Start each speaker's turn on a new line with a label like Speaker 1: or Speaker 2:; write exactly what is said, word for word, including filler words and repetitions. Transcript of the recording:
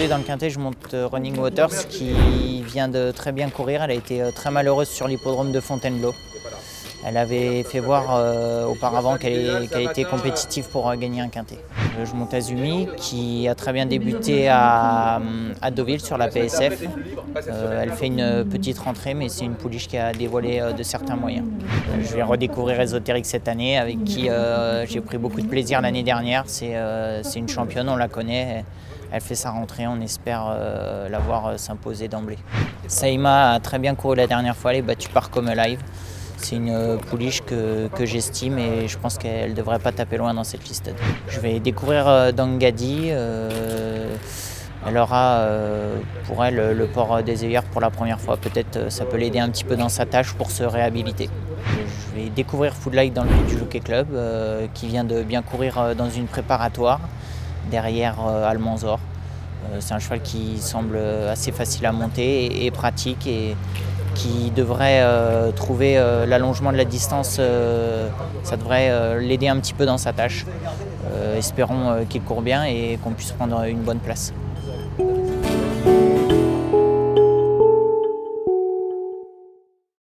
Speaker 1: Aujourd'hui dans le quintet je monte Running Waters qui vient de très bien courir. Elle a été très malheureuse sur l'hippodrome de Fontainebleau. Elle avait fait voir euh, auparavant qu'elle qu'elle était compétitive pour euh, gagner un quintet. Je monte Azumi qui a très bien débuté à, à Deauville sur la P S F. Euh, elle fait une petite rentrée mais c'est une pouliche qui a dévoilé euh, de certains moyens. Je vais redécouvrir Ésotérique cette année avec qui euh, j'ai pris beaucoup de plaisir l'année dernière. C'est euh, une championne, on la connaît. Elle fait sa rentrée, on espère euh, la voir euh, s'imposer d'emblée. Saïma a très bien couru la dernière fois, elle est battue par Come Alive. C'est une pouliche que, que j'estime et je pense qu'elle ne devrait pas taper loin dans cette liste. Je vais découvrir euh, Dangadi. Euh, elle aura euh, pour elle le port des œillères pour la première fois. Peut-être euh, ça peut l'aider un petit peu dans sa tâche pour se réhabiliter. Je vais découvrir Foodlight dans le du Jockey Club euh, qui vient de bien courir euh, dans une préparatoire derrière euh, Almanzor. Euh, C'est un cheval qui semble assez facile à monter et, et pratique et qui devrait euh, trouver euh, l'allongement de la distance. Euh, ça devrait euh, l'aider un petit peu dans sa tâche. Euh, espérons euh, qu'il court bien et qu'on puisse prendre une bonne place.